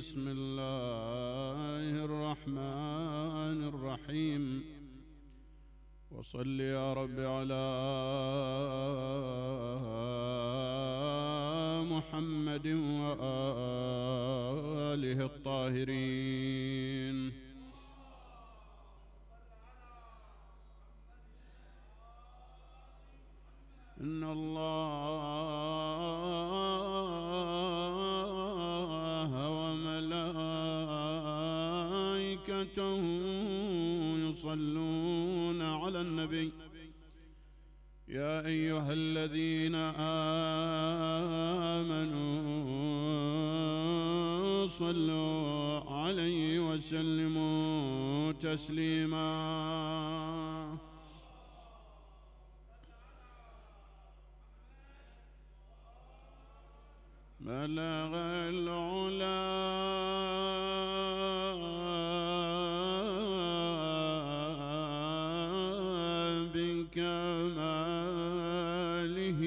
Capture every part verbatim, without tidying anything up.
بسم الله الرحمن الرحيم. وصل يا رب على محمد وآله الطاهرين. إن الله وملائكته يصلون على النبي يا أيها الذين آمنوا صلوا عليه وسلموا تسليما. بلغ العلا بكماله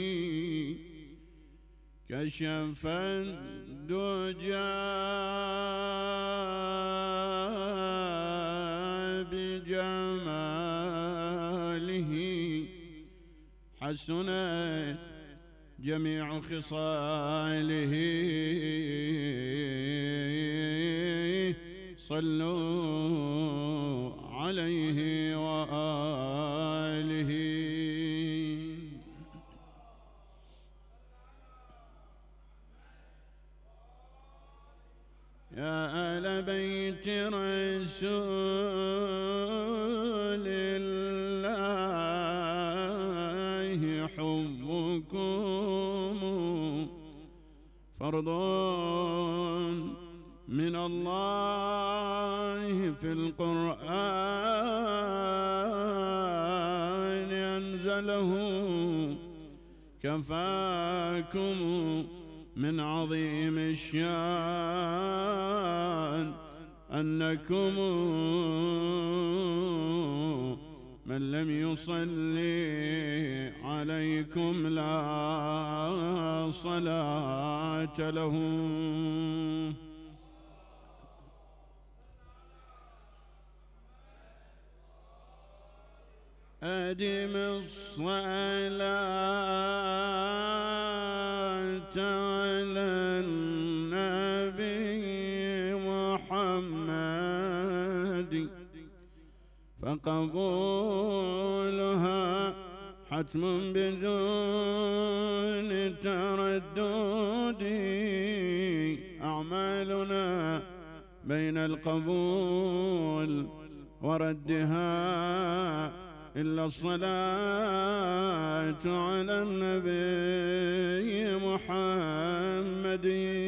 كشف الدجى بجماله حسنت جميع خصاله. صلوا عليه وآله. يا آل بيت رسول الله حبكم فرض من الله في القرآن أنزله كفاكم من عظيم الشان أنكم من لم يصلي عليكم لا صلاة له. أدم الصلاة على النبي محمد فقبولها حتم بدون تردد. أعمالنا بين القبول وردها إلا الصلاة على النبي محمد.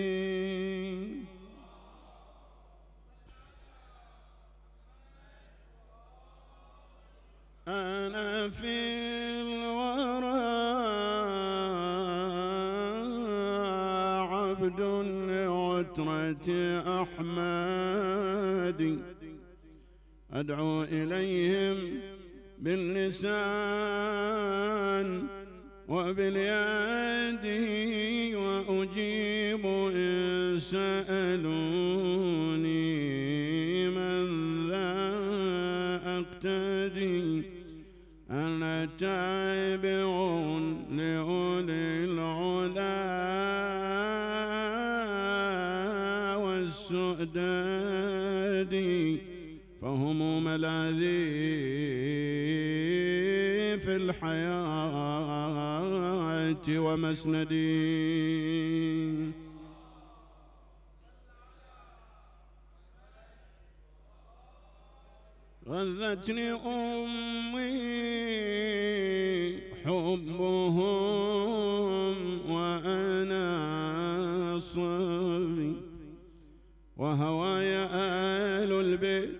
أنا في الورى عبد لعترة أحمد أدعو إليهم باللسان وباليد وأجيب إن سألوني من ذا أقتدي. أنا تابع لأولي العلا والسؤدد فهم ملاذي في الحياة ومسندي. غذتني أمي حبهم وأنا صبي وهواي آل البيت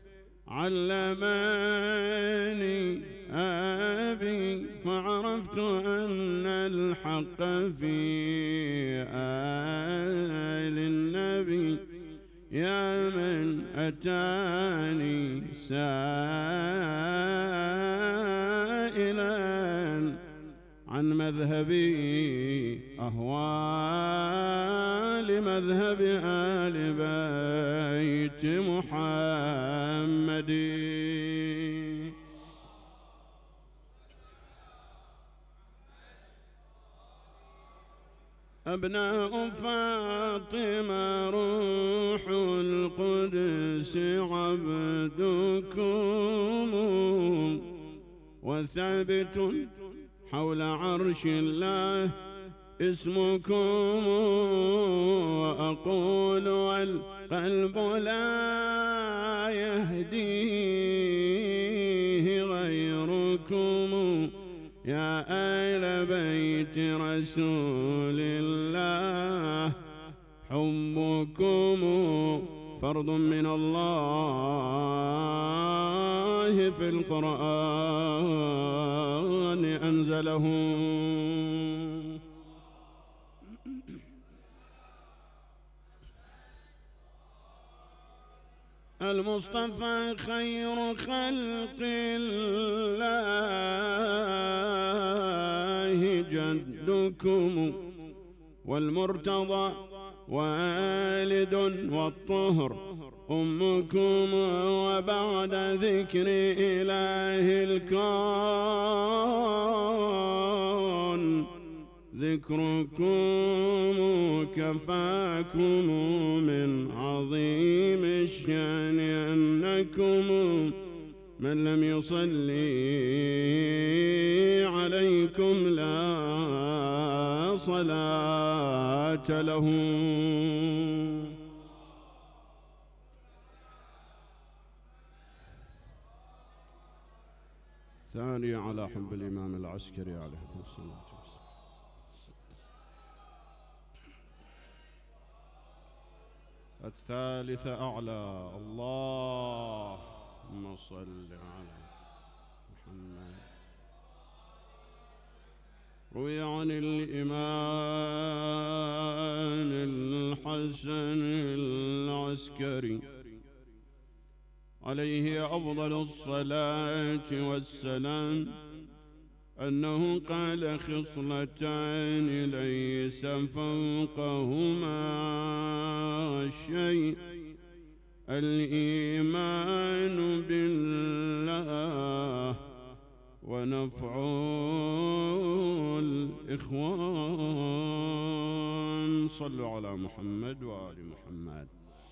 علمني أبي فعرفت أن الحق في آل النبي. يا من أتاني سائلا عن مذهبي أهوى لمذهب آل بيت محمد. أبناء فاطمة روح القدس عبدكم، وثابت حول عرش الله اسمكم. وأقول والقلب لا يهديه غيركم، يا آل بيت رسول الله حبكم فرض من الله في القرآن أنزله. المصطفى خير خلق الله جدكم، والمرتضى والد والطهر أمكم. وبعد ذكر إله الكون ذكركم كفاكم من عظيم الشأن، أنكم من لم يصلي عليكم لا صلاة له. ثاني على حب الإمام العسكري عليه الصلاة والسلام. الثالثة أعلى اللهم صل على محمد. روي عن الإمام الحسن العسكري عليه أفضل الصلاة والسلام أنه قال خصلتان ليس فوقهما شيء: الإيمان بالله ونفع الإخوان. صلوا على محمد وآل محمد.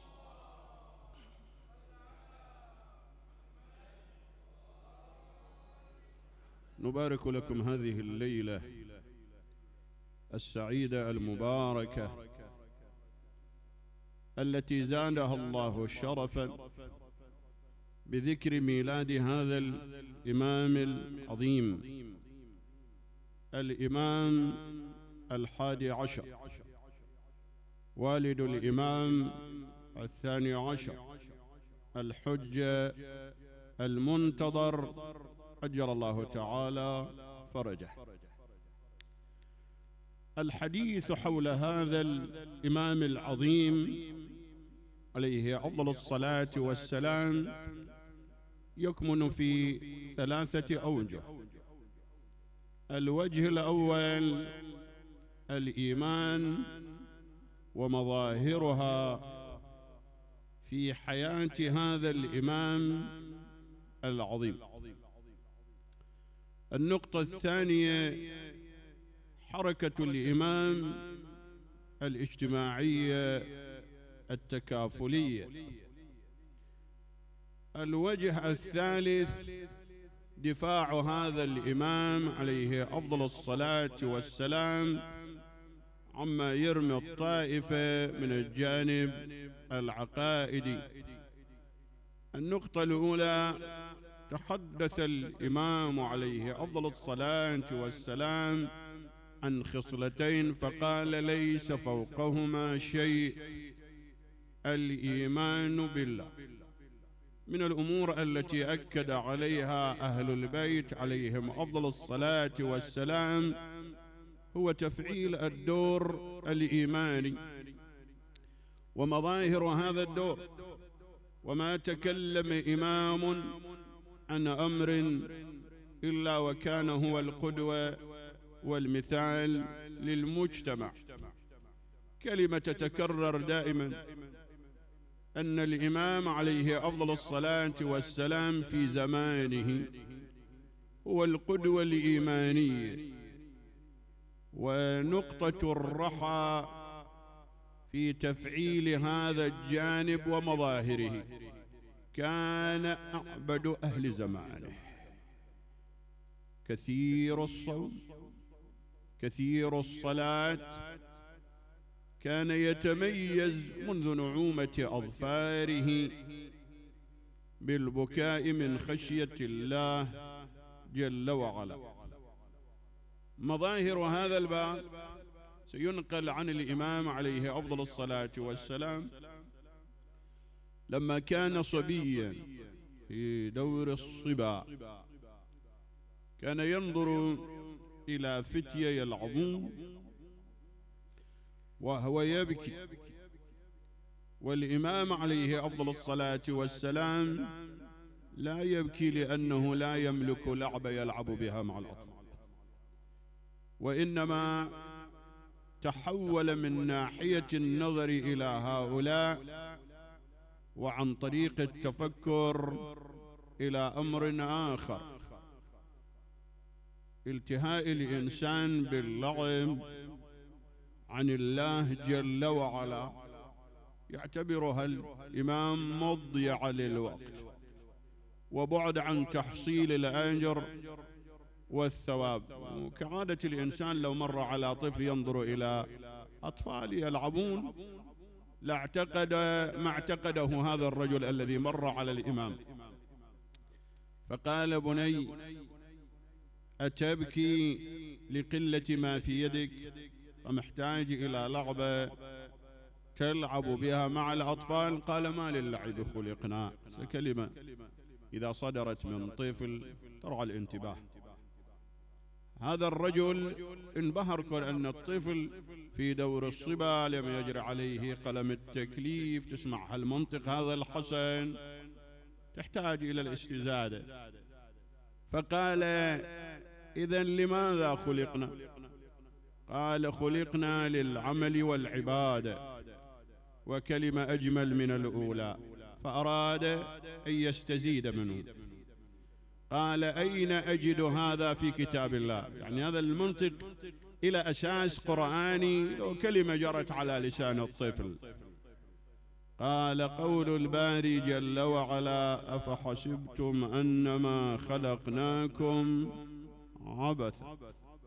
نبارك لكم هذه الليلة السعيدة المباركة التي زادها الله شرفا بذكر ميلاد هذا الإمام العظيم، الإمام الحادي عشر، والد الإمام الثاني عشر، الحجة المنتظر أجر الله تعالى فرجه. الحديث حول هذا الإمام العظيم عليه أفضل الصلاة والسلام يكمن في ثلاثة أوجه. الوجه الأول الإيمان ومظاهرها في حياة هذا الإمام العظيم. النقطة الثانية حركة الإمام الاجتماعية التكافلية. الوجه الثالث دفاع هذا الإمام عليه أفضل الصلاة والسلام عما يرمي الطائفة من الجانب العقائدي. النقطة الأولى تحدث الإمام عليه أفضل الصلاة والسلام عن خصلتين فقال: ليس فوقهما شيء، الإيمان بالله. من الأمور التي أكد عليها أهل البيت عليهم أفضل الصلاة والسلام هو تفعيل الدور الإيماني ومظاهر هذا الدور. وما تكلم إمام عن أمر إلا وكان هو القدوة والمثال للمجتمع. كلمة تتكرر دائما، أن الإمام عليه أفضل الصلاة والسلام في زمانه هو القدوة الإيمانية ونقطة الرحى في تفعيل هذا الجانب ومظاهره. كان أعبد أهل زمانه، كثير الصوم، كثير الصلاة، كان يتميز منذ نعومة أظفاره بالبكاء من خشية الله جل وعلا. مظاهر هذا الباب سينقل عن الإمام عليه أفضل الصلاة والسلام لما كان صبيا في دور الصبا، كان ينظر إلى فتية يلعبون وهو يبكي، والإمام عليه أفضل الصلاة والسلام لا يبكي لأنه لا يملك لعبة يلعب بها مع الأطفال، وإنما تحول من ناحية النظر إلى هؤلاء وعن طريق التفكر إلى أمر آخر، التهاء الإنسان باللعب عن الله جل وعلا، يعتبرها الإمام مضيعة للوقت وبعد عن تحصيل الأجر والثواب. كعادة الإنسان لو مر على طفل ينظر إلى أطفال يلعبون لاعتقد ما اعتقده هذا الرجل الذي مر على الإمام، فقال: بني، أتبكي لقلة ما في يدك فمحتاج إلى لعبة تلعب بها مع الأطفال؟ قال: ما للعب خلقنا. كلمة إذا صدرت من طفل ترعى الانتباه. هذا الرجل انبهر كون أن الطفل في دور الصبا لم يجري عليه قلم التكليف، تسمع هالمنطق هذا الحسن تحتاج إلى الاستزادة، فقال: إذن لماذا خلقنا؟ قال: خلقنا للعمل والعبادة، وكلمة أجمل من الأولى، فأراد أن يستزيد منه. قال: أين أجد هذا في كتاب الله؟ يعني هذا المنطق إلى أساس قرآني، لو كلمة جرت على لسان الطفل. قال: قول الباري جل وعلا: أفحسبتم أنما خلقناكم عبثا.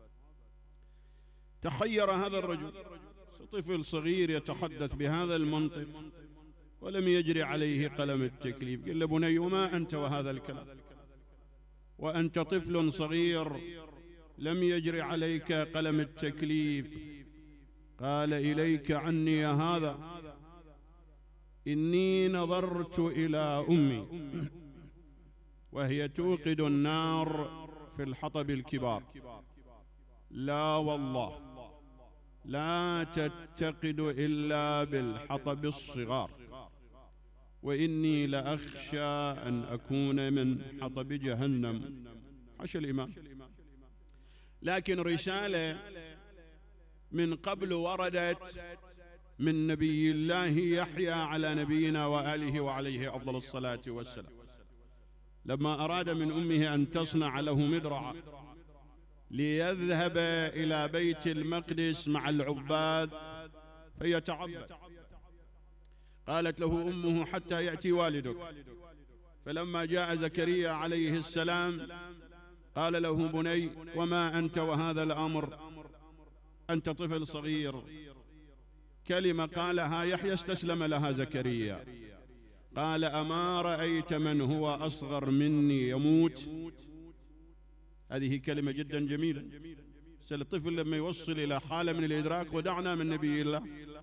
تحير هذا الرجل، طفل صغير يتحدث بهذا المنطق ولم يجري عليه قلم التكليف. قال له: بني، وما أنت وهذا الكلام؟ وأنت طفل صغير لم يجري عليك قلم التكليف. قال: إليك عني يا هذا، إني نظرت إلى أمي وهي توقد النار في الحطب الكبار، لا والله لا تتقد إلا بالحطب الصغار، وإني لأخشى أن أكون من حطب جهنم. حاشا الإمام. لكن رسالة من قبل وردت من نبي الله يحيى على نبينا وآله وعليه أفضل الصلاة والسلام، لما أراد من أمه أن تصنع له مدرعا ليذهب إلى بيت المقدس مع العباد فيتعبد، قالت له أمه: حتى يأتي والدك. فلما جاء زكريا عليه السلام قال له: بني، وما أنت وهذا الأمر؟ أنت طفل صغير. كلمة قالها يحيى استسلم لها زكريا، قال: أما رأيت من هو أصغر مني يموت؟ هذه كلمة جدا جميلة. الطفل لما يوصل إلى حالة من الإدراك: ودعنا من نبي الله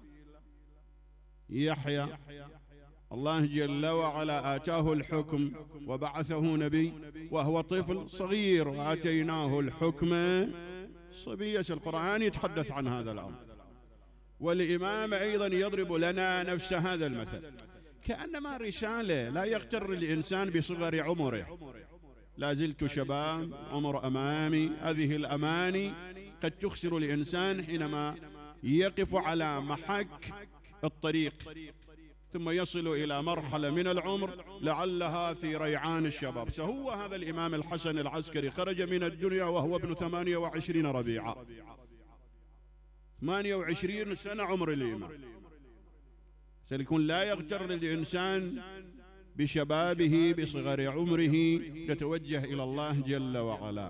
يحيى، الله جل وعلا آتاه الحكم وبعثه نبي وهو طفل صغير، وآتيناه الحكم صبية. القرآن يتحدث عن هذا الأمر، والإمام أيضا يضرب لنا نفس هذا المثل، كأنما رسالة لا يغتر الإنسان بصغر عمره. لا زلت شباب، عمر أمامي. هذه الأماني قد تخسر الإنسان حينما يقف على محك الطريق ثم يصل إلى مرحلة من العمر لعلها في ريعان الشباب. فهو هذا الإمام الحسن العسكري خرج من الدنيا وهو ابن ثمانية وعشرين ربيعة، ثمانية وعشرين سنة عمر الإمام. سيكون لا يغتر الإنسان بشبابه بصغر عمره، يتوجه إلى الله جل وعلا.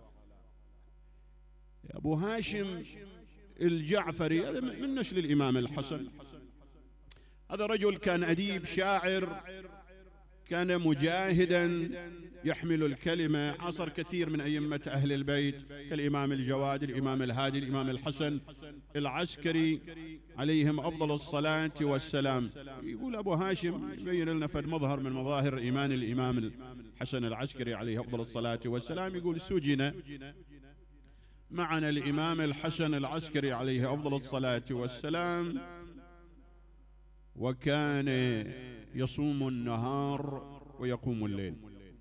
أبو هاشم الجعفري هذا من نسل الإمام الحسن. هذا رجل كان أديب شاعر، كان مجاهدا يحمل الكلمة، عاصر كثير من أئمة أهل البيت كالإمام الجواد، الإمام الهادي، الإمام الحسن العسكري عليهم أفضل الصلاة والسلام. يقول أبو هاشم يبين لنا فد مظهر من مظاهر إيمان الإمام الحسن العسكري عليه أفضل الصلاة والسلام. يقول سجن معنا الإمام الحسن العسكري عليه أفضل الصلاة والسلام، وكان يصوم النهار ويقوم الليل،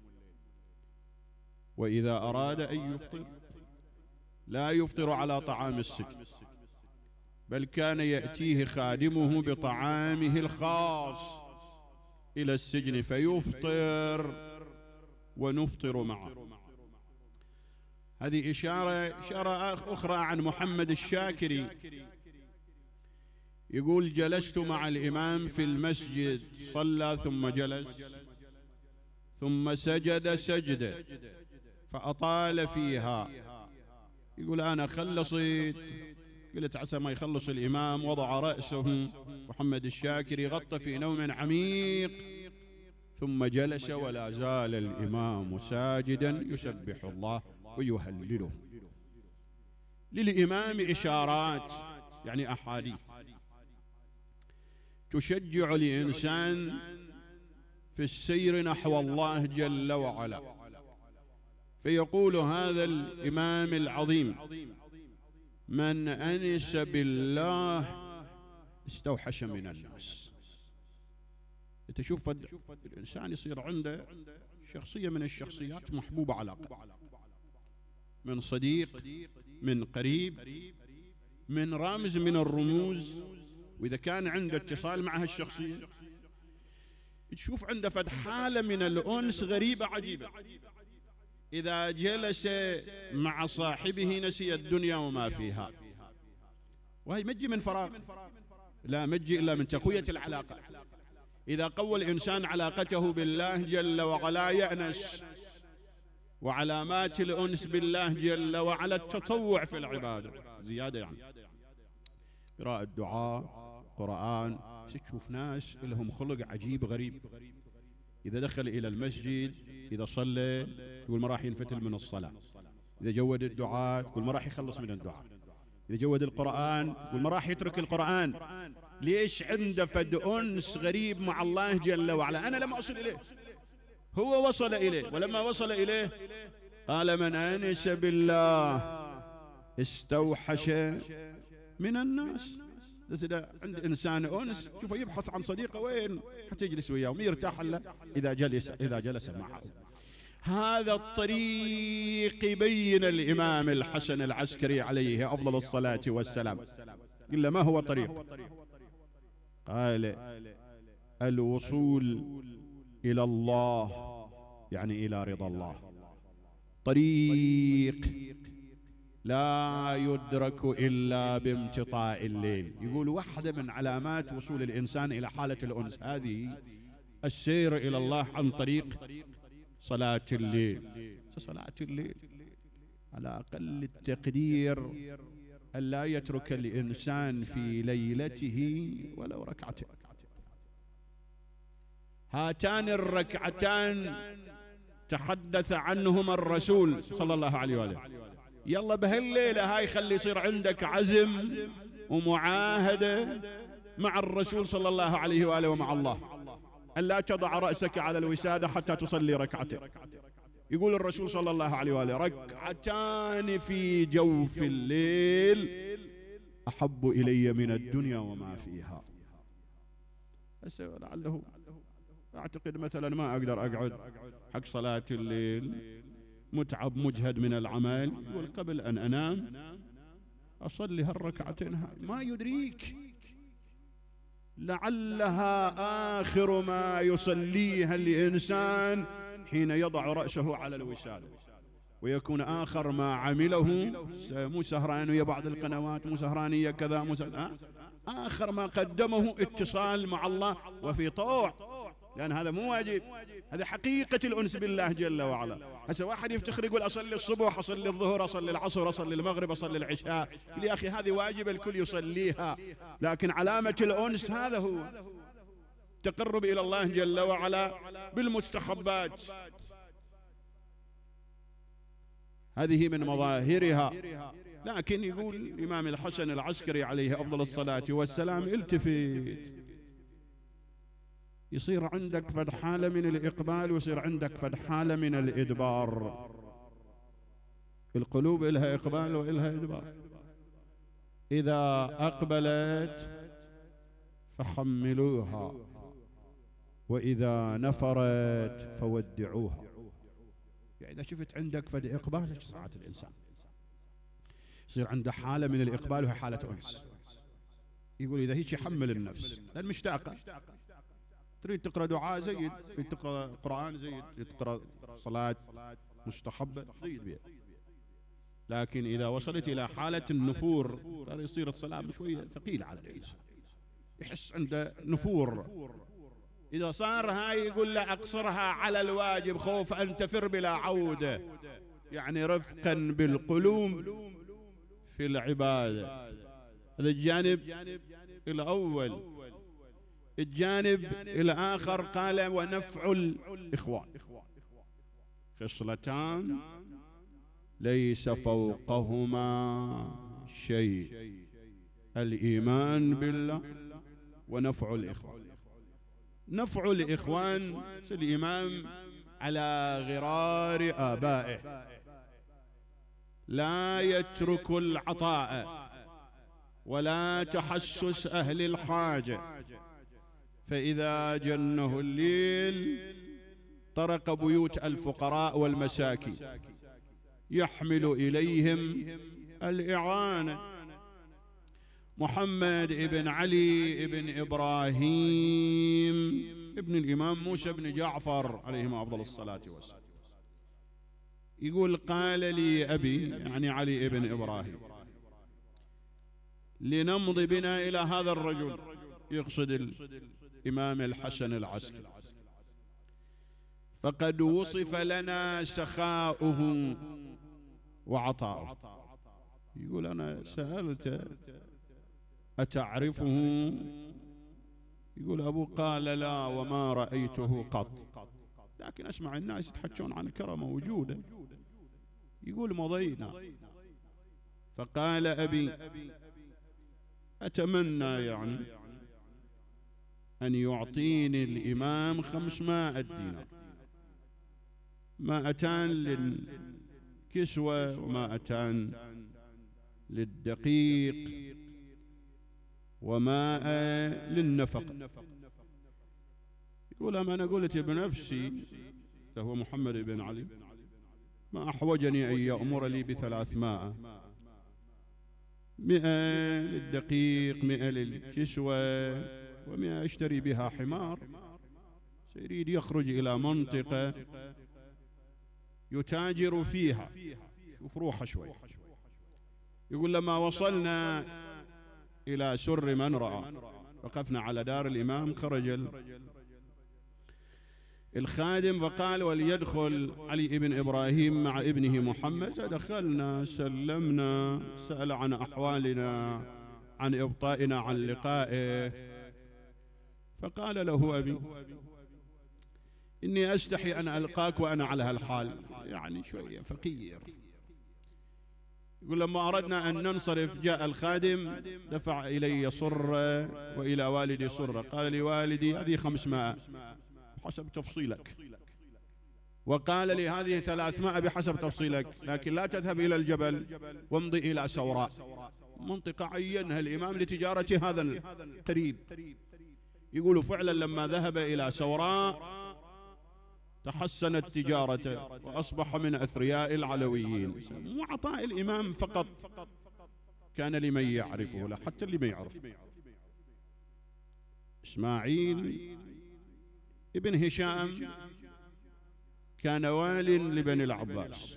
وإذا أراد أن يفطر لا يفطر على طعام السجن، بل كان يأتيه خادمه بطعامه الخاص إلى السجن فيفطر ونفطر معه. هذه إشارة إشارة أخرى عن محمد الشاكري. يقول جلست مع الإمام في المسجد، صلى ثم جلس ثم سجد سجدة فأطال فيها. يقول أنا خلصت، قلت عسى ما يخلص الإمام، وضع رأسه محمد الشاكري غطى في نوم عميق، ثم جلس ولا زال الإمام ساجدا يسبح الله ويهلله. للإمام إشارات يعني أحاديث تشجع الإنسان في السير نحو الله جل وعلا. فيقول هذا الإمام العظيم: من أنس بالله استوحش من الناس. تشوف الإنسان يصير عنده شخصية من الشخصيات محبوبة على قلبه، من صديق، من قريب، من رمز من الرموز. وإذا كان عنده اتصال مع هالشخصية تشوف عنده فد حالة من الأنس غريبة عجيبة. إذا جلس مع صاحبه نسي الدنيا وما فيها. وهي مجي من فراغ، لا مجي إلا من تقوية العلاقة. إذا قوى الإنسان علاقته بالله جل وعلا يأنس. وعلامات الأنس بالله جل وعلا التطوع في العبادة زيادة، يعني قراءة دعاء قرآن. تشوف ناس لهم خلق عجيب غريب، إذا دخل إلى المسجد إذا صلى يقول ما راح ينفتل من الصلاة، إذا جود الدعاء يقول ما راح يخلص من الدعاء، إذا جود القرآن يقول ما راح يترك القرآن. ليش؟ عنده فد أنس غريب مع الله جل وعلا. أنا لم أصل إليه، هو وصل إليه. ولما وصل إليه قال: من أنس بالله استوحش من الناس. إذا عند إنسان أنس شوفه يبحث عن صديقه وين حتى يجلس وياه، وما يرتاح إلا إذا جلس إذا جلس معه. هذا الطريق يبين الإمام الحسن العسكري عليه أفضل الصلاة والسلام. قل ما هو طريق؟ قال: الوصول إلى الله يعني إلى رضا الله. طريق لا يدرك إلا بامتطاء الليل. يقول واحدة من علامات وصول الإنسان إلى حالة الأنس هذه السير إلى الله عن طريق صلاة الليل. صلاة الليل على أقل التقدير ألا يترك الإنسان في ليلته ولو ركعتين. هاتان الركعتان تحدث عنهما الرسول صلى الله عليه وآله. يلا بهالليلة هاي خلي يصير عندك عزم ومعاهدة مع الرسول صلى الله عليه وآله ومع الله، أن لا تضع رأسك على الوسادة حتى تصلي ركعتين. يقول الرسول صلى الله عليه وآله: ركعتان في جوف الليل أحب إلي من الدنيا وما فيها. بس لعله أعتقد مثلا ما أقدر أقعد حق صلاة الليل، متعب مجهد من العمل، يقول قبل أن أنام أصلي هالركعتين ما يدريك لعلها آخر ما يصليها الإنسان حين يضع رأسه على الوسادة، ويكون آخر ما عمله مو سهرانية بعض القنوات، مو سهرانية كذا، مو سهرانية. آخر ما قدمه اتصال مع الله وفي طوع، لأن هذا مو واجب، هذا حقيقة الأنس بالله جل وعلا. هسه واحد يفتخر يقول أصلي الصبح، أصلي الظهر، أصلي العصر، أصلي المغرب، أصلي العشاء، يقول يا أخي هذه واجب الكل يصليها، لكن علامة الأنس هذا هو تقرب إلى الله جل وعلا بالمستحبات، هذه من مظاهرها. لكن يقول الإمام الحسن العسكري عليه أفضل الصلاة والسلام التفت، يصير عندك فد حالة من الإقبال ويصير عندك فد حالة من الإدبار. القلوب إلها إقبال وإلها إدبار. إذا أقبلت فحملوها، وإذا نفرت فودعوها. يعني إذا شفت عندك فد إقبال ساعات الإنسان يصير عنده حالة من الإقبال وهي حالة أنس. يقول إذا هيك يحمل النفس لأن مشتاقة، تريد تقرأ دعاء زيد، تريد تقرأ قرآن زيد، تريد تقرأ صلاة مستحبة زيد بيه. لكن إذا وصلت إلى حالة النفور ترى يصير الصلاة شوية ثقيلة على الإنسان، يحس عنده نفور. إذا صار هاي يقول له أقصرها على الواجب خوف أن تفر بلا عودة، يعني رفقا بالقلوب في العبادة. هذا الجانب الأول. الجانب الآخر قال ونفع الإخوان، خصلتان ليس فوقهما شيء، الإيمان بالله ونفع الإخوان. نفع الإخوان الإمام على غرار آبائه لا يترك العطاء ولا تحسس أهل الحاجة، فإذا جنه الليل طرق بيوت الفقراء والمساكين يحمل إليهم الإعانة. محمد ابن علي ابن إبراهيم ابن الإمام موسى بن جعفر عليهما أفضل الصلاة والسلام يقول قال لي أبي، يعني علي ابن إبراهيم، لنمضي بنا إلى هذا الرجل، يقصد الإمام الحسن العسكري، فقد وصف لنا سخاؤه وعطاؤه. يقول أنا سألت أتعرفه؟ يقول أبو قال لا وما رأيته قط، لكن أسمع الناس يتحكون عن كرمه وجوده. يقول مضينا، فقال أبي أتمنى يعني أن يعطيني الإمام خمسمائة دينار، مائتان للكسوة ومائتان للدقيق وماء للنفق. يقول أما أنا قلت بنفسي، هو محمد بن علي، ما أحوجني أن يأمر لي بثلاثمائة، مئة للدقيق، مئة للكسوة، ومئة أشتري بها حمار. سيريد يخرج إلى منطقة يتاجر فيها، شوف روحه شوي. يقول لما وصلنا إلى سر من رأى وقفنا على دار الإمام، خرج الخادم فقال وليدخل علي ابن إبراهيم مع ابنه محمد. دخلنا سلمنا، سأل عن أحوالنا، عن إبطائنا عن لقائه، فقال له أبي إني أستحي أن ألقاك وأنا على هالحال، يعني شوية فقير. يقول لما أردنا أن ننصرف جاء الخادم دفع إلي صرة وإلى والدي صرة، قال لي والدي هذه خمسمائة بحسب تفصيلك، وقال لي هذه ثلاثمائة بحسب تفصيلك، لكن لا تذهب إلى الجبل وامضي إلى سوراء، منطقة عينها الإمام لتجارة هذا القريب. يقولوا فعلا لما ذهب إلى سوراء تحسنت تجارته وأصبح من أثرياء العلويين. مو عطاء الإمام فقط، كان لمن يعرفه، لا حتى اللي ما يعرف. إسماعيل ابن هشام كان وال لبني العباس،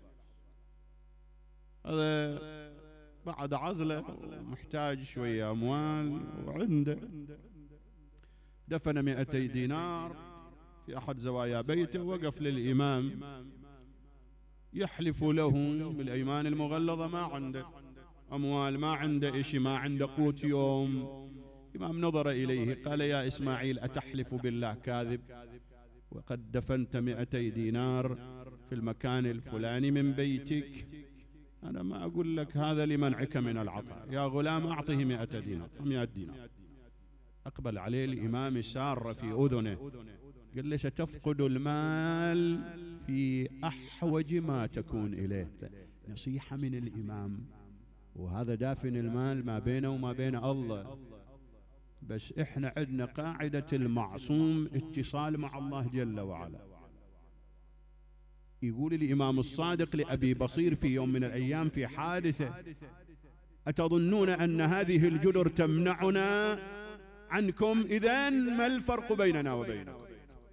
هذا بعد عزله محتاج شوية أموال، وعنده دفن مئتي دينار في أحد زوايا بيته، وقف للإمام يحلف له بالأيمان المغلظة، ما عنده أموال، ما عنده إشي، ما عنده قوت يوم. الإمام نظر إليه قال: يا إسماعيل، أتحلف بالله كاذب وقد دفنت مئتي دينار في المكان الفلاني من بيتك؟ أنا ما أقول لك هذا لمنعك من العطاء، يا غلام أعطه مئة دينار. مئة دينار. أقبل عليه الإمام سار في أذنه، قال له: ستفقد المال في أحوج ما تكون إليه. نصيحة من الإمام، وهذا دافن المال ما بينه وما بين الله، بس إحنا عندنا قاعدة المعصوم اتصال مع الله جل وعلا. يقول الإمام الصادق لأبي بصير في يوم من الأيام في حادثة: أتظنون أن هذه الجدر تمنعنا عنكم؟ إذن ما الفرق بيننا وبينكم؟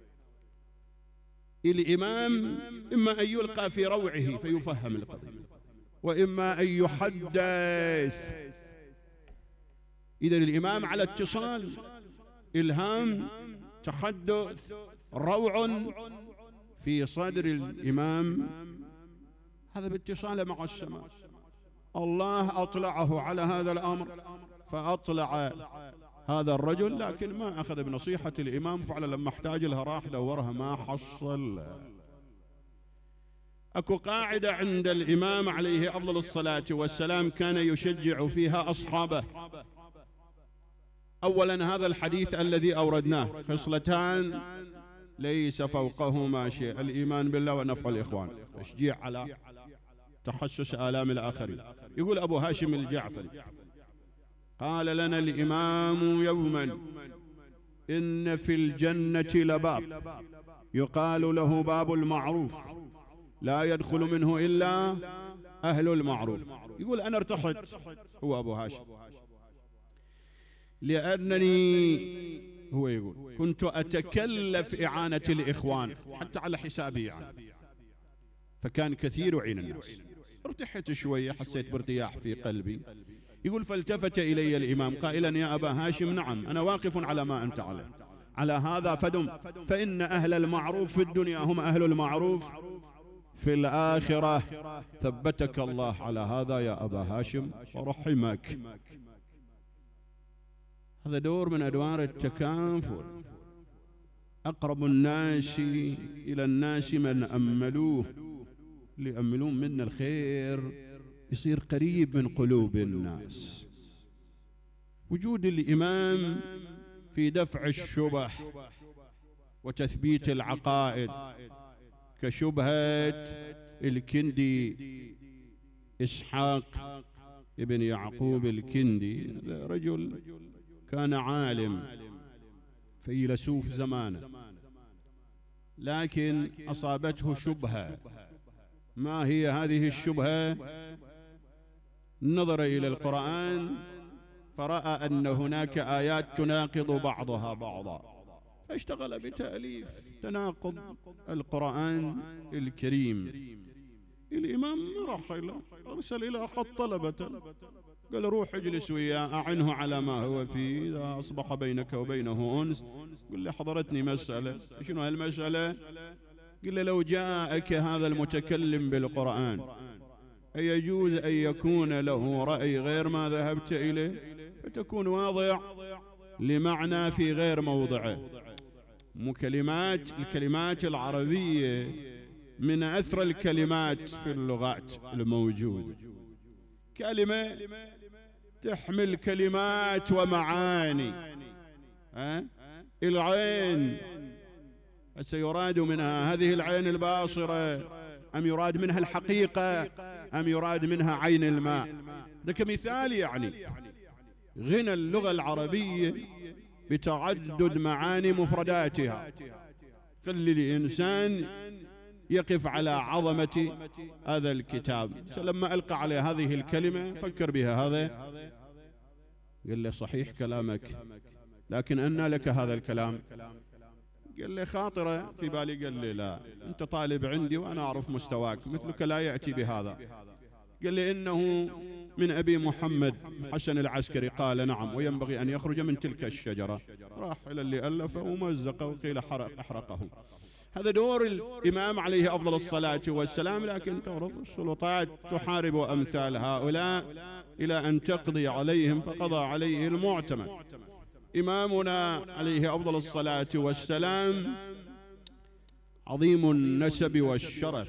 الإمام إما أن يلقى في روعه فيفهم القضية، وإما أن يحدث. إذن الإمام على اتصال، إلهام، تحدث، روع في صدر الإمام، هذا باتصاله مع السماء. الله أطلعه على هذا الأمر فأطلع هذا الرجل، لكن ما أخذ بنصيحة الإمام، فعلا لما احتاج لها راح دورها ما حصل. أكو قاعدة عند الإمام عليه أفضل الصلاة والسلام كان يشجع فيها أصحابه. أولا هذا الحديث الذي أوردناه: خصلتان ليس فوقهما شيء، الإيمان بالله ونفع الإخوان. تشجيع على تحسس آلام الآخرين. يقول أبو هاشم الجعفري: قال لنا الإمام يوما: إن في الجنة لباب يقال له باب المعروف، لا يدخل منه إلا أهل المعروف. يقول: أنا ارتحت، هو أبو هاشم، لأنني هو يقول كنت أتكلف إعانة الإخوان حتى على حسابي يعني، فكان كثير عين الناس. ارتحت شوية، حسيت بارتياح في قلبي. يقول: فالتفت إلي الإمام قائلا: يا أبا هاشم، نعم أنا واقف على ما أنت عليه، على هذا فدم، فإن أهل المعروف في الدنيا هم أهل المعروف في الآخرة. ثبتك الله على هذا يا أبا هاشم ورحمك. هذا دور من أدوار التكافل. أقرب الناس إلى الناس من أملوه، اللي يأملون منا الخير يصير قريب من قلوب الناس. وجود الإمام في دفع الشبه وتثبيت العقائد، كشبهة الكندي إسحاق ابن يعقوب الكندي، رجل كان عالم فيلسوف زمانه، لكن أصابته شبهة. ما هي هذه الشبهة؟ نظر إلى القرآن فرأى أن هناك آيات تناقض بعضها بعضا، فاشتغل بتأليف تناقض القرآن الكريم. الإمام راح له، أرسل إلى أحد طلبته، قال: روح اجلس وياه أعنه على ما هو فيه، إذا أصبح بينك وبينه أنس قل لي حضرتني مسألة. شنو هالمسألة؟ قل له: لو جاءك هذا المتكلم بالقرآن أيجوز أن يكون له رأي غير ما ذهبت إليه، فتكون واضع لمعنى في غير موضعه. مكلمات الكلمات العربية من أثرى الكلمات في اللغات الموجودة، كلمة تحمل كلمات ومعاني. أه؟ العين سيراد منها هذه العين الباصرة، أم يراد منها الحقيقة، أم يراد منها عين الماء؟ ده كمثال يعني. غنى اللغة العربية بتعدد معاني مفرداتها، خلي الإنسان يقف على عظمة هذا الكتاب. لما ألقى عليه هذه الكلمة فكر بها، هذا قال له صحيح كلامك، لكن أنى لك هذا الكلام؟ قال لي خاطرة في بالي. قال لي لا، أنت طالب عندي وأنا أعرف مستواك، مثلك لا يأتي بهذا. قال لي إنه من أبي محمد حسن العسكري قال نعم، وينبغي أن يخرج من تلك الشجرة. راح إلى اللي ألفه ومزقه وقيل حرق أحرقه. هذا دور الإمام عليه أفضل الصلاة والسلام. لكن تعرف السلطات تحارب أمثال هؤلاء إلى أن تقضي عليهم، فقضى عليه المعتمد. إمامنا عليه أفضل الصلاة والسلام عظيم النسب والشرف،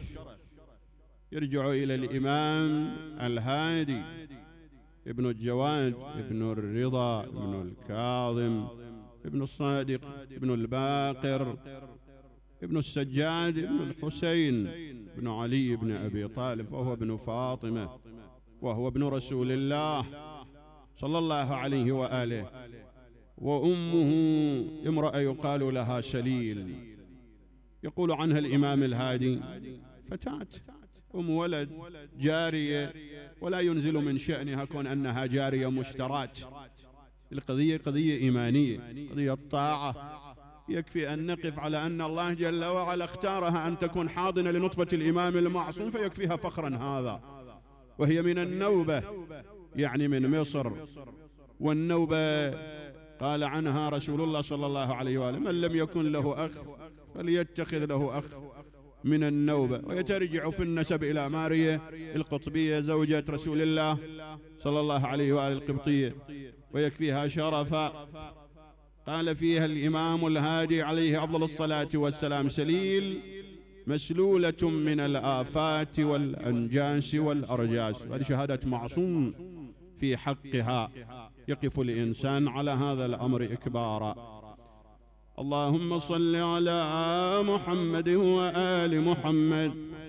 يرجع إلى الإمام الهادي ابن الجواد ابن الرضا ابن الكاظم ابن الصادق ابن الباقر ابن السجاد ابن الحسين ابن علي بن أبي طالب، وهو ابن فاطمة، وهو ابن رسول الله صلى الله عليه وآله. وأمه امرأة يقال لها سليل، يقول عنها الإمام الهادي فتاة أم ولد جارية، ولا ينزل من شأنها كون أنها جارية مشتراة. القضية قضية إيمانية، قضية طاعة. يكفي أن نقف على أن الله جل وعلا اختارها أن تكون حاضنة لنطفة الإمام المعصوم، فيكفيها فخرا هذا. وهي من النوبة، يعني من مصر. والنوبة قال عنها رسول الله صلى الله عليه وآله من لم يكن له أخ فليتخذ له أخ من النوبة. ويترجع في النسب إلى ماريا القطبية زوجة رسول الله صلى الله عليه وآله القبطية، ويكفيها شرفا. قال فيها الإمام الهادي عليه أفضل الصلاة والسلام سليل مسلولة من الآفات والأنجاس والأرجاس. هذه شهادة معصوم في حقها، يقف الإنسان على هذا الأمر إكبارا. اللهم صل على محمد وآل محمد.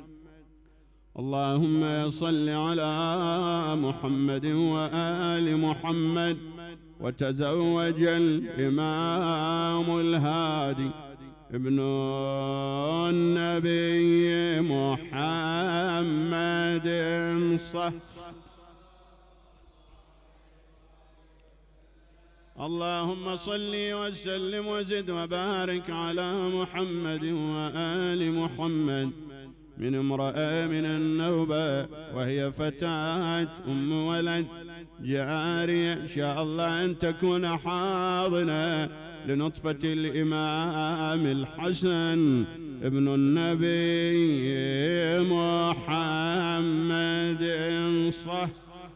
اللهم صل على محمد وآل محمد. وتزوج الإمام الهادي ابن النبي محمد صح. اللهم صل وسلم وزد وبارك على محمد وآل محمد. من امرأة من النوبة وهي فتاة أم ولد جارية، إن شاء الله أن تكون حاضنة لنطفة الإمام الحسن ابن النبي محمد صح.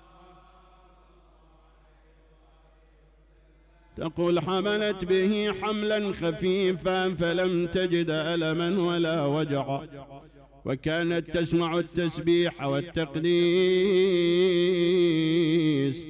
تقول حملت به حملا خفيفا فلم تجد ألما ولا وجعا، وكانت تسمع التسبيح والتقديس.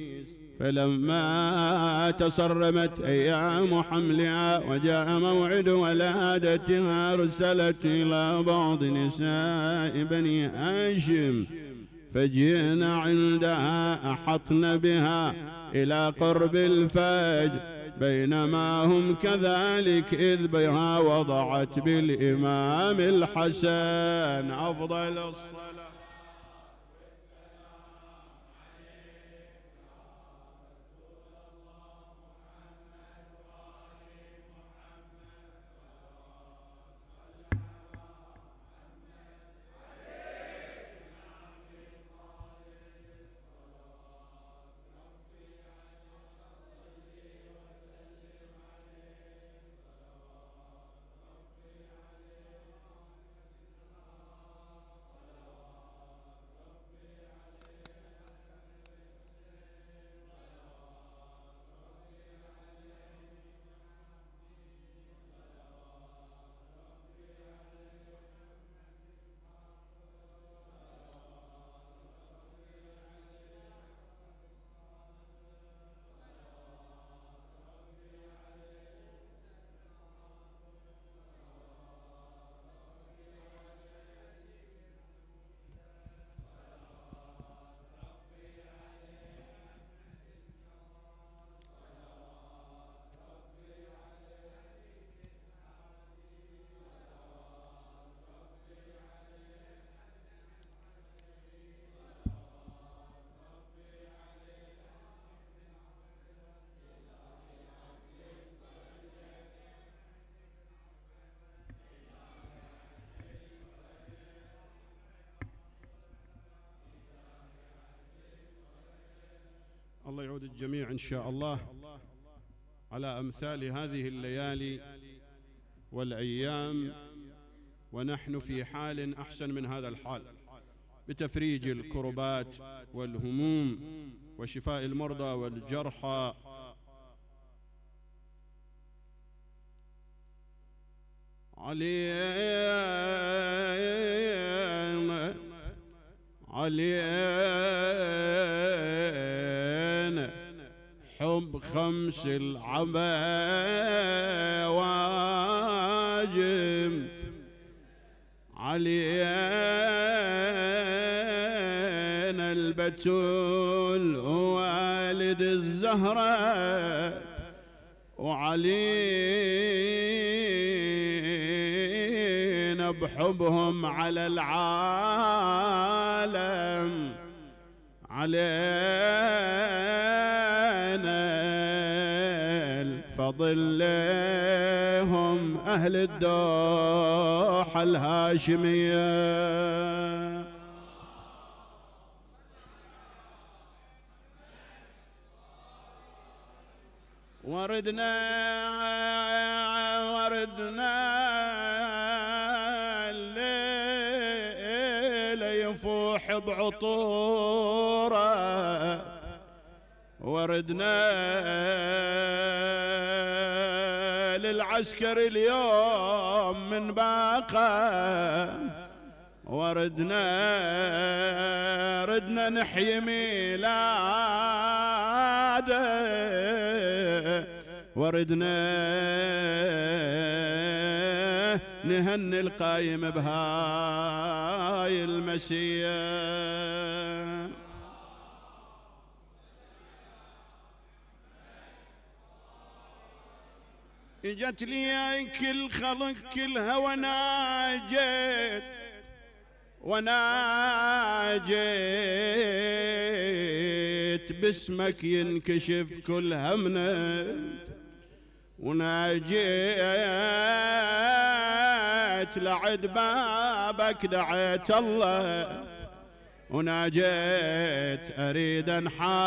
فلما تصرمت أيام حملها وجاء موعد ولادتها أرسلت إلى بعض نساء بني هاشم، فجئنا عندها أحطن بها إلى قرب الفجر، بينما هم كذلك إذ بها وضعت بالإمام الحسن أفضل الصلاة. الله يعود الجميع إن شاء الله على أمثال هذه الليالي والأيام، ونحن في حال أحسن من هذا الحال، بتفريج الكربات والهموم وشفاء المرضى والجرحى. علينا علينا حب خمس العواجم، علينا البتول والد الزهرة، وعلينا بحبهم على العالم، علينا الفضل لهم أهل الدوحة الهاشمية. وردنا وردنا الليل يفوح بعطوره، وردنا للعسكر اليوم من باقة، وردنا ردنا نحيي ميلاده، وردنا نهني القايم بهاي المسية. اجت لي كل خلق كلها وناجت وناجت باسمك ينكشف كل همنا، وناجيت لعد بابك دعيت الله، وناجيت أريد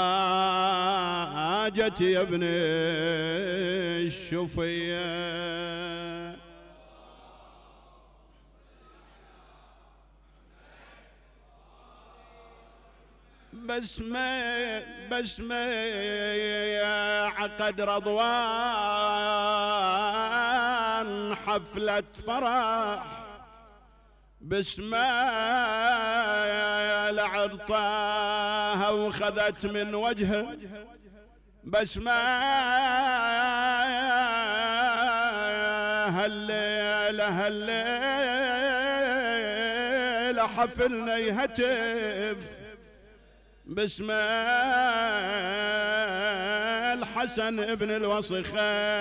حاجتي يا ابن الشفية. بسمة بسمة يا عقد رضوان حفلة فرح، بسمة لعرطاها وخذت من وجهه، بسمة هالليلة هالليلة حفلنا يهتف، باسم الحسن ابن الوصي خير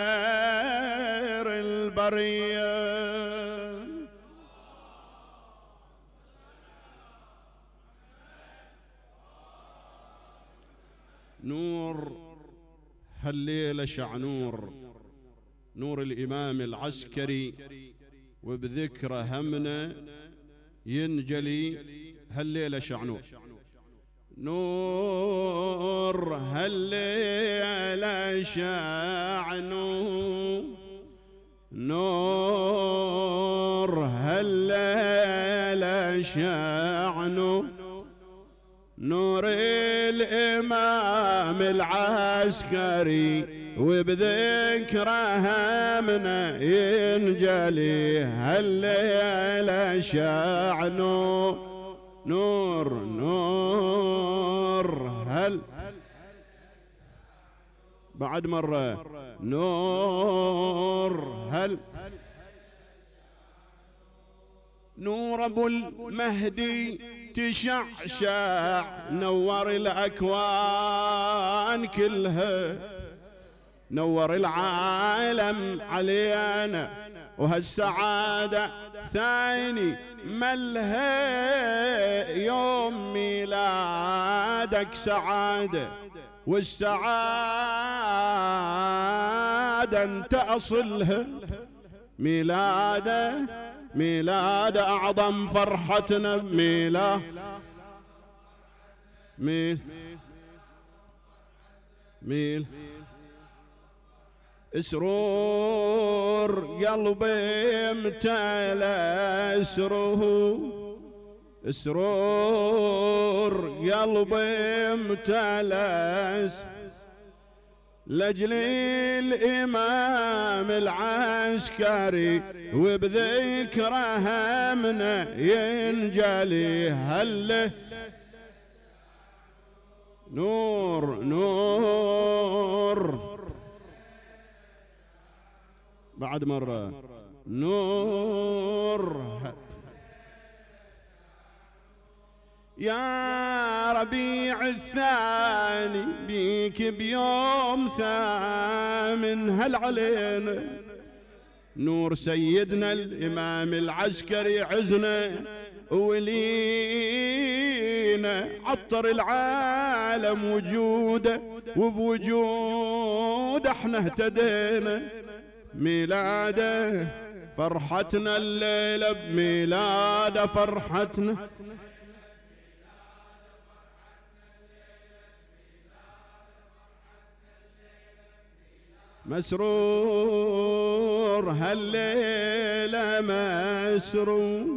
البرية. نور هالليلة شع نور، نور الإمام العسكري، وبذكره همنا ينجلي هالليلة شع نور. نور هالليلة شع نور، نور هالليلة شع نور، نور الإمام العسكري، وبذكره همنا ينجلي هالليلة شع نور. نور نور هل بعد مرة نور هل نور ابو المهدي تشعشع، نور الاكوان كلها، نور العالم علينا، وهالسعادة ثاني ملها يوم ميلادك سعادة، والسعادة انت اصلها، ميلاده ميلاد اعظم فرحتنا بميلاد ميل ميل سرور قلبي امتلأ سرور، سرور قلبي امتلأ لأجل الإمام العسكري وبذكره همنا ينجلي. هله نور نور بعد مرة نور. يا ربيع الثاني بيك بيوم ثامن هل علينا نور سيدنا الإمام العسكري عزنا ولينا عطر العالم وجوده وبوجوده احنا اهتدينا. ميلاده فرحتنا الليلة بميلاده فرحتنا. مسرور هالليلة مسرور،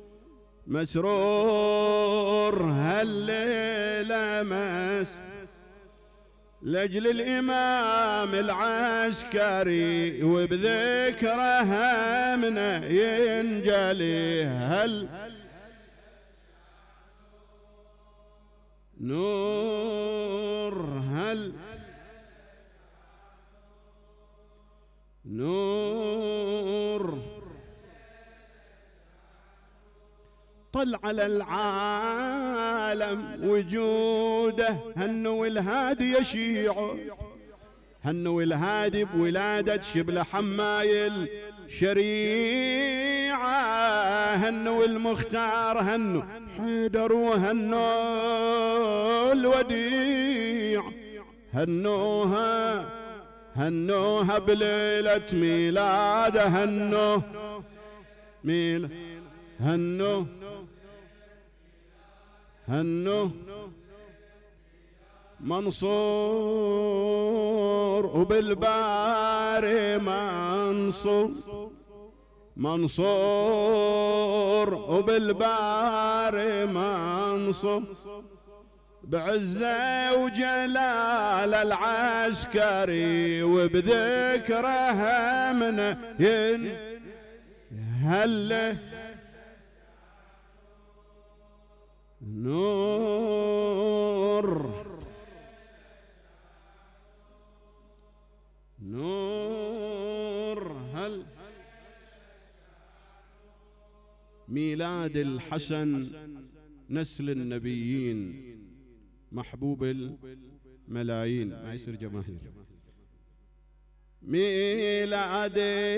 مسرور هالليلة مسرور لأجل الإمام العسكري وبذكره همنا ينجلي. هل نور هل نور طل على العالم وجوده هنو الهادي يشيعه، هنو الهادي بولادة شبل حمايل شريعة، هنو المختار هنو حيدر وهنو الوديع، هنوها هنوها بليلة ميلاده هنو ميل هنو هنو منصور وبالباري منصور، منصور وبالباري منصور بعزة وجلال العسكري وبذكره همنا ين هله نور نور. هل ميلاد الحسن نسل النبيين محبوب الملايين ما يصير جماهير. ميلاد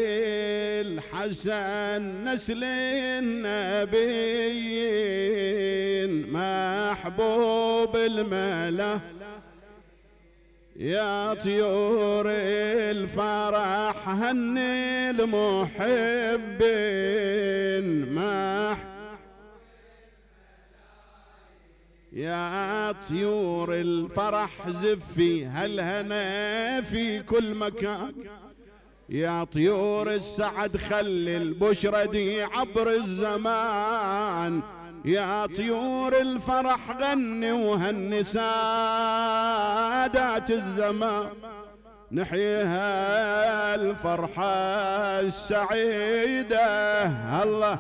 الحسن نسل النبيين محبوب الملا يا طيور الفرح هني المحبين محبوب يا طيور الفرح زفي هالهنا في كل مكان، يا طيور السعد خلي البشرى دي عبر الزمان، يا طيور الفرح غني وهني سادات الزمان، نحييها الفرحة السعيدة الله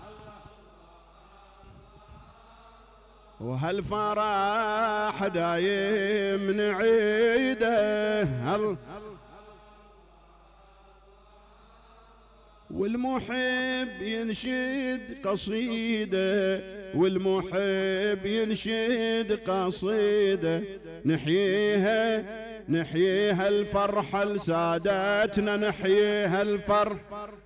وهالفرح دايم نعيده. والمحب ينشد قصيدة والمحب ينشد قصيدة نحييها نحييها الفرحة لساداتنا نحييها الفرح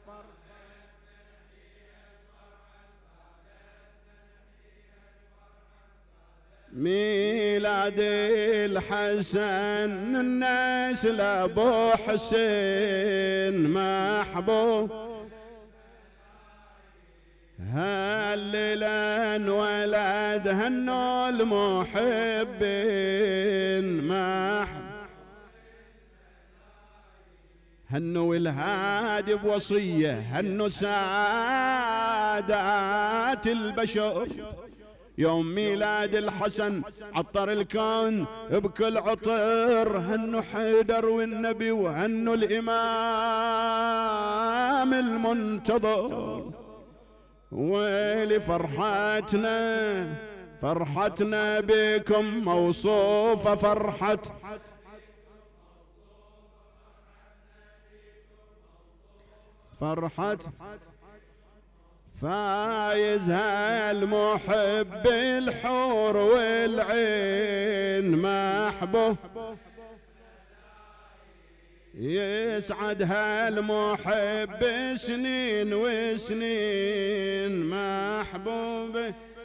ميلاد الحسن الناس لابو حسين محبوب هالليلة ولد هنو المحبين محبوب هنوا الهادي بوصية، هنوا سادات البشر، يوم ميلاد الحسن عطر الكون بكل عطر، هنوا حيدر والنبي وهنوا الإمام المنتظر. ويلي فرحتنا فرحتنا بكم موصوفة فرحة، فرحة فايز هالمحب الحور والعين محبوب، يسعد هالمحب سنين وسنين محبوب.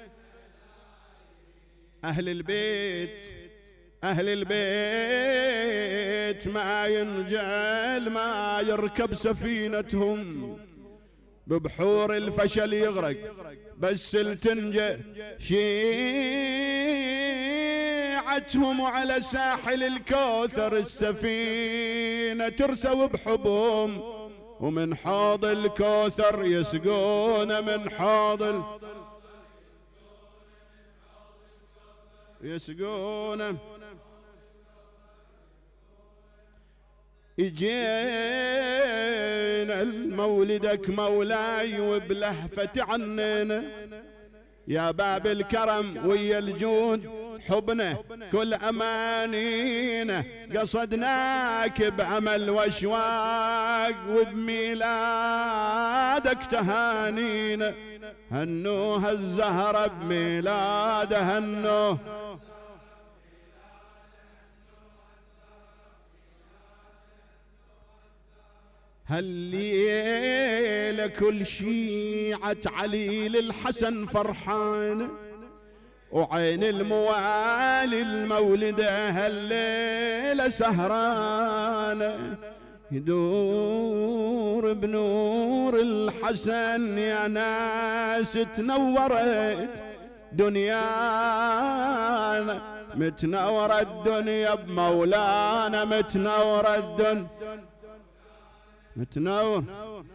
أهل البيت أهل البيت ما ينجل ما يركب سفينتهم، ببحور الفشل يغرق بس تنجى شيعتهم، وعلى ساحل الكوثر السفينة ترسى بحبهم، ومن حوض الكوثر يسقون من حوض يسقون. اجينا المولدك مولاي وبلهفة عنينا، يا باب الكرم ويا الجود حبنا كل امانينا، قصدناك بامل واشواق وبميلادك تهانينا، هنوها الزهرة بميلاده هنوه. هالليلة كل شيعة علي للحسن فرحانة، وعين الموالي المولدة هالليلة سهرانة، يدور بنور الحسن يا ناس تنورت دنيانا، متنورة الدنيا بمولانا، متنورة الدنيا متنور،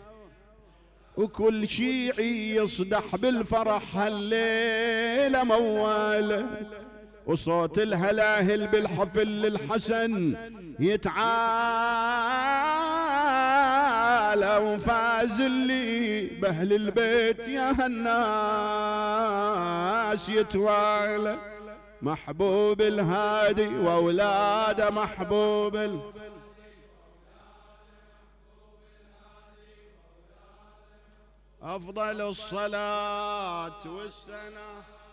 وكل شيعي يصدح بالفرح هالليلة موالة، وصوت الهلاهل بالحفل للحسن يتعالى، وفاز اللي بأهل البيت يا هالناس يتوالى، محبوب الهادي وأولاده محبوب ال... أفضل الصلاة والسلام